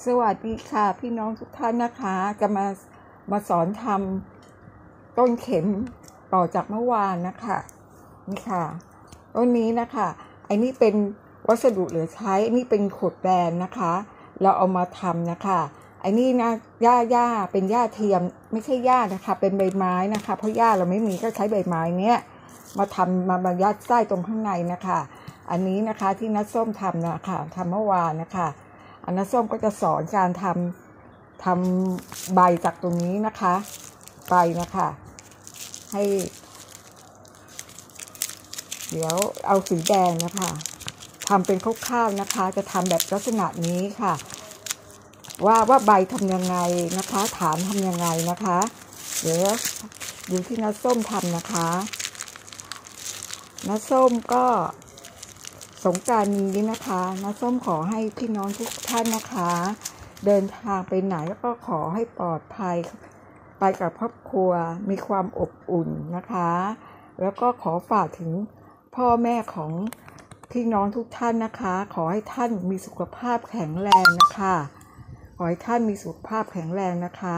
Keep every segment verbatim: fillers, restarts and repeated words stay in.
สวัสดีค่ะพี่น้องทุกท่านนะคะจะมามาสอนทำต้นเข็มต่อจากเมื่อวานนะคะนี่ค่ะต้นนี้นะคะไอ้นี่เป็นวัสดุเหลือใช้นี่เป็นขดแบนนะคะเราเอามาทำนะคะไอ้นี่นะหญ้าหญ้าเป็นหญ้าเทียมไม่ใช่หญ้านะคะเป็นใบไม้นะคะเพราะหญ้าเราไม่มีก็ใช้ใบไม้เนี้ยมาทำมาบรรยัดไส้ตรงข้างในนะคะอันนี้นะคะที่นัดส้มทำนะคะทำเมื่อวานนะคะอันนัดส้มก็จะสอนการทำทำใบจากตรงนี้นะคะใบนะคะให้เดี๋ยวเอาสีแดงนะคะทำเป็นคร่าวๆนะคะจะทำแบบลักษณะนี้ค่ะว่าว่าใบทำยังไงนะคะฐานทำยังไงนะคะเดี๋ยวดูที่น้าส้มทำนะคะน้าส้มก็สงกรานต์นี้นะคะน้าส้มขอให้พี่น้องทุกท่านนะคะเดินทางไปไหนแล้วก็ขอให้ปลอดภัยไปกับครอบครัวมีความอบอุ่นนะคะแล้วก็ขอฝากถึงพ่อแม่ของพี่น้องทุกท่านนะคะขอให้ท่านมีสุขภาพแข็งแรงนะคะขอให้ท่านมีสุขภาพแข็งแรงนะคะ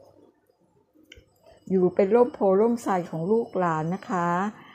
อยู่เป็นร่มโพล่มไทรของลูกหลานนะคะ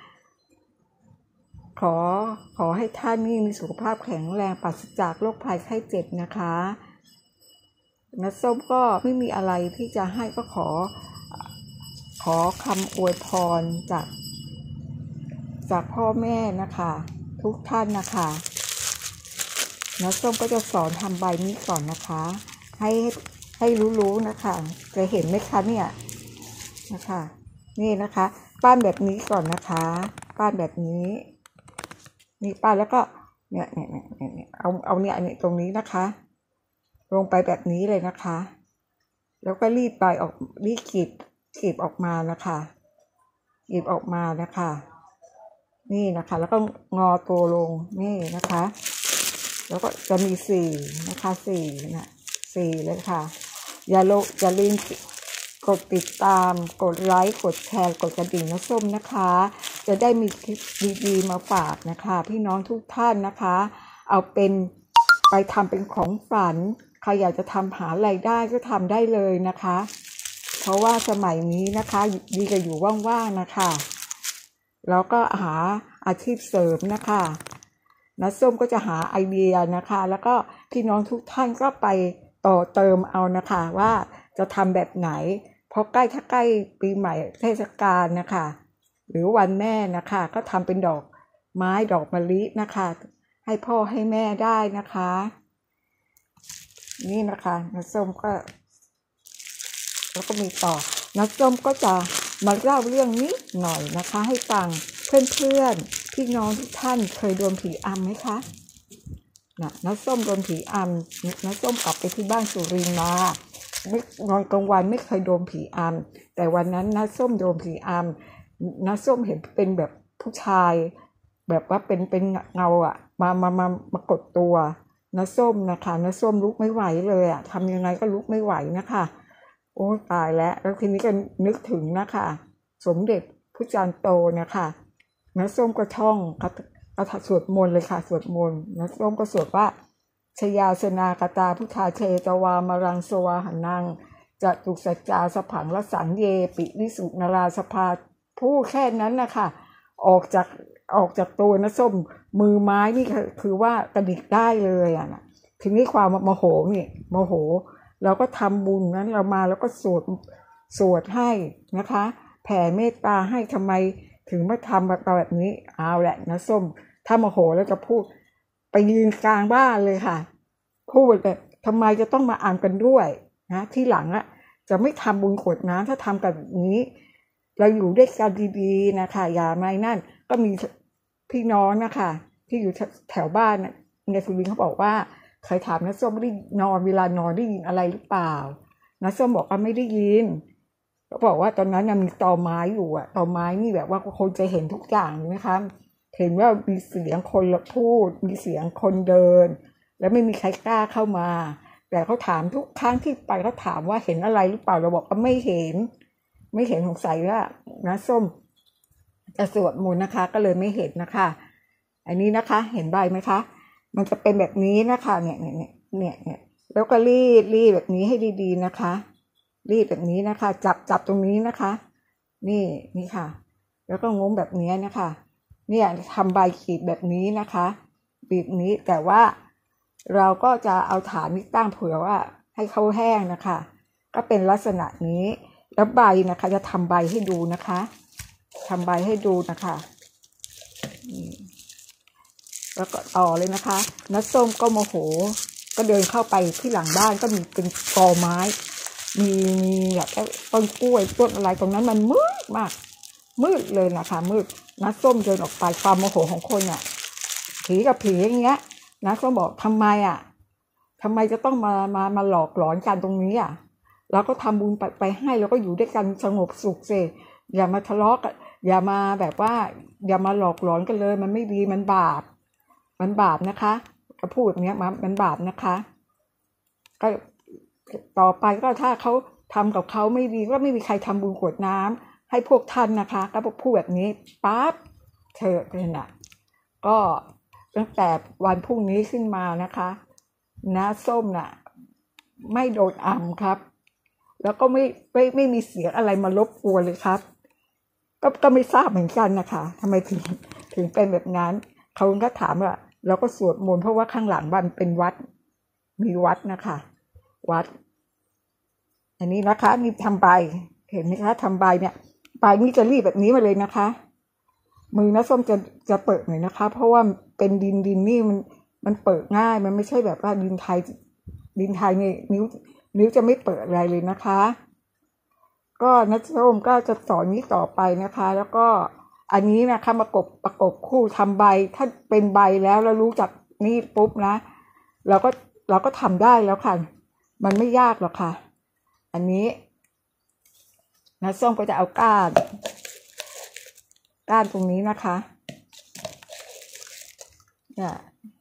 ขอขอให้ท่านนี่มีสุขภาพแข็งแรงปราศจากโรคภัยไข้เจ็บนะคะน้าส้มก็ไม่มีอะไรที่จะให้ก็ขอขอคำอวยพรจากจากพ่อแม่นะคะทุกท่านนะคะน้าส้มก็จะสอนทำใบนี้ก่อนนะคะให้ให้รู้ๆนะคะจะเห็นไหมคะเนี่ยนะคะนี่นะคะปั้นแบบนี้ก่อนนะคะปั้นแบบนี้นี่ปั้นแล้วก็เนี่ยเนี่ยเนี่ยเอาเอาเนี่ยอันนี้ตรงนี้นะคะลงไปแบบนี้เลยนะคะแล้วก็รีดใบออกรีดขีดขีดออกมานะคะขีดออกมานะคะนี่นะคะแล้วก็งอตัวลงนี่นะคะแล้วก็จะมีสี่นะคะสี่นะสี่เลยค่ะอย่าลงอย่าลืมกดติดตามกดไลค์กดแชร์กดกระดิ่งน้าส้มนะคะจะได้มีคลิปดีๆมาฝากนะคะพี่น้องทุกท่านนะคะเอาเป็นไปทำเป็นของฝันใครอยากจะทำหารายได้ก็ทำได้เลยนะคะเพราะว่าสมัยนี้นะคะดีกว่าอยู่ว่างๆนะคะแล้วก็หาอาชีพเสริมนะคะน้าส้มก็จะหาไอเดียนะคะแล้วก็พี่น้องทุกท่านก็ไปต่อเติมเอานะคะว่าจะทำแบบไหนเพราะใกล้ถ้าใกล้ปีใหม่เทศกาลนะคะหรือวันแม่นะคะก็ทำเป็นดอกไม้ดอกมะลินะคะให้พ่อให้แม่ได้นะคะนี่นะคะน้าส้มก็แล้วก็มีต่อน้าส้มก็จะมาเล่าเรื่องนิดหน่อยนะคะให้ฟังเพื่อนๆพี่น้องทุกท่านเคยโดนผีอำไหมคะนะน้าส้มโดนผีอำน้าส้มกลับไปที่บ้านสุรินทร์มาไม่นอนกลางวันไม่เคยโดนผีอำแต่วันนั้นน้าส้มโดนผีอำน้าส้มเห็นเป็นแบบผู้ชายแบบว่าเป็นเป็นเงาอ่ะมามามามากดตัวน้าส้มนะคะน้าส้มลุกไม่ไหวเลยอ่ะทำยังไงก็ลุกไม่ไหวนะคะโอ้ตายแล้วแล้วทีนี้ก็นึกถึงนะคะสมเด็จพระจันทร์โตนะคะน้าส้มก็ท่องคาถาสวดมนต์เลยค่ะสวดมนต์น้าส้มก็สวดว่าชยาสนากตาพุทธาเชตวามารังสวาหานังจะตุสัจจาสผังละสังเยปิวิสุนาราสภาผู้แค่นั้นนะคะออกจากออกจากตัวน้าส้มมือไม้นี่คือว่ากระดิกได้เลยอ่ะนะทีนี้ความโมโหนี่โมโหเราก็ทำบุญนั้นเรามาแล้วก็สวดสวดให้นะคะแผ่เมตตาให้ทำไมถึงมาทำแบบนี้เอาแหละน้าส้มถ้าโมโหแล้วจะพูดไปยืนกลางบ้านเลยค่ะพูดแบบทำไมจะต้องมาอ่านกันด้วยนะที่หลังอ่ะจะไม่ทำบุญขวดน้ำถ้าทำแบบนี้เราอยู่ด้วยกันดีๆนะคะอย่าไม่นั่นก็มีพี่น้องนะคะที่อยู่แถวบ้านในสุรินทร์เขาบอกว่าเคยถามน้าส้มไม่ได้นอนเวลานอนได้ยินอะไรหรือเปล่าน้าส้มบอกว่าไม่ได้ยินเขาบอกว่าตอนนั้นยังมีตอไม้อยู่อ่ะตอไม้นี่แบบว่าคนจะเห็นทุกอย่างนะคะเห็นว่ามีเสียงคนพูดมีเสียงคนเดินแล้วไม่มีใครกล้าเข้ามาแต่เขาถามทุกครั้งที่ไปเขาถามว่าเห็นอะไรหรือเปล่าเราบอกว่าไม่เห็นไม่เห็นสงสัยว่าน้าส้มจะสวดมนต์นะคะก็เลยไม่เห็นนะคะอันนี้นะคะเห็นใบไหมคะมันจะเป็นแบบนี้นะคะเนี่ยเนี่ยเนี่ยเนี่ยแล้วก็รีดรีดแบบนี้ให้ดีๆนะคะรีดแบบนี้นะคะจับจับตรงนี้นะคะนี่นี่ค่ะแล้วก็งมแบบนี้นะคะเนี่ยทำใบขีดแบบนี้นะคะบีบนี้แต่ว่าเราก็จะเอาฐานนี้ตั้งเผื่อว่าให้เขาแห้งนะคะก็เป็นลักษณะนี้แล้วใบนะคะจะทำใบให้ดูนะคะทำใบให้ดูนะคะแล้วก็ต่อเลยนะคะน้าส้มก็โมโหก็เดินเข้าไปที่หลังบ้านก็มีเป็นกอไม้มีมีแบบต้นกล้วยต้นอะไรตรงนั้นมันมืดมากมืดเลยนะคะมืดน้าส้มเดินออกไปความโมโหของคนอ่ะผีกับผีอย่างเงี้ยน้าส้มบอกทำไมอ่ะทำไมจะต้องมามามาหลอกหลอนกันตรงนี้อ่ะเราก็ทำบุญไปไปให้แล้วก็อยู่ด้วยกันสงบสุขสิอย่ามาทะเลาะกันอย่ามาแบบว่าอย่ามาหลอกหลอนกันเลยมันไม่ดีมันบาปมันบาปนะคะก็พูดแบบนี้มันบาปนะคะก็ต่อไปก็ถ้าเขาทำกับเขาไม่ดีก็ไม่มีใครทำบุญกรวดน้ำให้พวกท่านนะคะก็พูดแบบนี้ปั๊บเธอเป็นอ่ะก็ตั้งแต่วันพรุ่งนี้ขึ้นมานะคะน้าส้มน่ะไม่โดนอัมครับแล้วก็ไม่ไม่ไม่มีเสียงอะไรมารบกวนเลยครับก็ก็ไม่ทราบเหมือนกันนะคะทำไมถึงถึงเป็นแบบนั้นเขาก็ถามว่าเราก็สวดมนต์เพราะว่าข้างหลังบ้านเป็นวัดมีวัดนะคะวัดอันนี้นะคะนี่ทำใบเห็นไหมคะทำใบเนี่ยใบนี้จะรีบแบบนี้มาเลยนะคะมือน้าส้มจะจะเปิดหน่อยนะคะเพราะว่าเป็นดินดินนี่มันมันเปิดง่ายมันไม่ใช่แบบว่าดินไทยดินไทยนี่นิ้วนิ้วจะไม่เปิดอะไรเลยนะคะก็น้าส้มก็จะสอนนี้ต่อไปนะคะแล้วก็อันนี้นะคะประกบประกบคู่ทำใบถ้าเป็นใบแล้วเรารู้จักนี่ปุ๊บนะเราก็เราก็ทำได้แล้วค่ะมันไม่ยากหรอกค่ะอันนี้น้าส้มก็จะเอาก้านก้านตรงนี้นะคะเนี่ย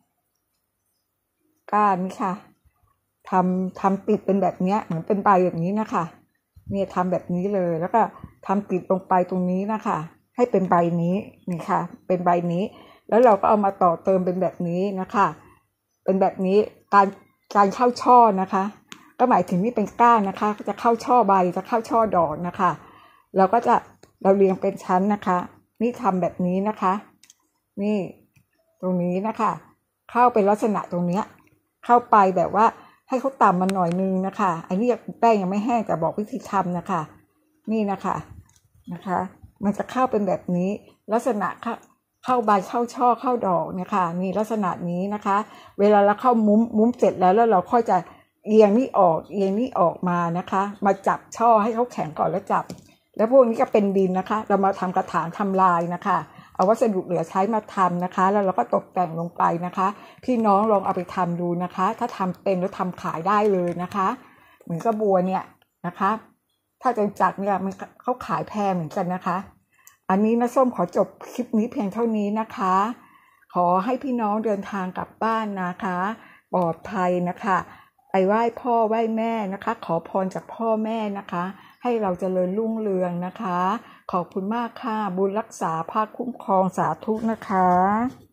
ก้านนี่ค่ะทำทำติดเป็นแบบนี้เหมือนเป็นใบแบบนี้นะคะเนี่ยทำแบบนี้เลยแล้วก็ทำติดลงไปตรงนี้นะคะให้เป็นใบนี้นี่ค่ะเป็นใบนี้แล้วเราก็เอามาต่อเติมเป็นแบบนี้นะคะเป็นแบบนี้การการเข้าช่อนะคะก็หมายถึงนี่เป็นก้านนะคะจะเข้าช่อใบจะเข้าช่อดอกนะคะเราก็จะเราเรียงเป็นชั้นนะคะนี่ทำแบบนี้นะคะนี่ตรงนี้นะคะเข้าเป็นลักษณะตรงเนี้ยเข้าไปแบบว่าให้เขาต่ำมาหน่อยนึงนะคะอันนี้แป้งยังไม่แห้งแต่บอกวิธีทำนะคะนี่นะคะนะคะมันจะเข้าเป็นแบบนี้ลักษณะเข้าเข้าใบเข้าช่อเข้าดอกเนี่ยค่ะนี่ลักษณะนี้นะคะเวลาเราเข้ามุ้มมุ้มเสร็จแล้วแล้วเราค่อยจะเอียงนี่ออกเอียงนี่ออกมานะคะมาจับช่อให้เขาแข็งก่อนแล้วจับแล้วพวกนี้ก็เป็นดินนะคะเรามาทำกระถางทำลายนะคะเอาวัสดุเหลือใช้มาทำนะคะแล้วเราก็ตกแต่งลงไปนะคะพี่น้องลองเอาไปทำดูนะคะถ้าทำเป็นแล้วทำขายได้เลยนะคะเหมือนกระบัวเนี่ยนะคะถ้าจะจัดเนี่ยมันเขาขายแพงเหมือนกันนะคะอันนี้น้าส้มขอจบคลิปนี้เพียงเท่านี้นะคะขอให้พี่น้องเดินทางกลับบ้านนะคะปลอดภัยนะคะไปไหว้พ่อไหว้แม่นะคะขอพรจากพ่อแม่นะคะให้เราเจริญรุ่งเรืองนะคะขอบคุณมากค่ะบุญรักษาภาคคุ้มครองสาธุนะคะ